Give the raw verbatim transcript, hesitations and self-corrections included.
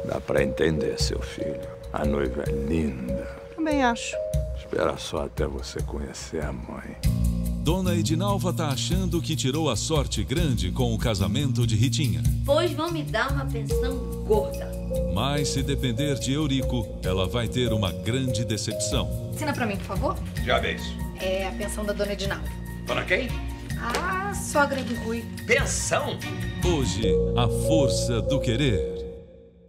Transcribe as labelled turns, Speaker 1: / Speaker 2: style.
Speaker 1: Dá pra entender, seu filho. A noiva é linda.
Speaker 2: Também acho.
Speaker 1: Espera só até você conhecer a mãe.
Speaker 3: Dona Edinalva tá achando que tirou a sorte grande com o casamento de Ritinha.
Speaker 4: Pois vão me dar uma pensão gorda.
Speaker 3: Mas se depender de Eurico, ela vai ter uma grande decepção.
Speaker 5: Assina pra mim, por favor.
Speaker 6: Já vez.
Speaker 5: É a pensão da Dona Edinalva.
Speaker 6: Dona quem?
Speaker 5: A sogra do Rui.
Speaker 6: Pensão?
Speaker 3: Hoje, a força do querer.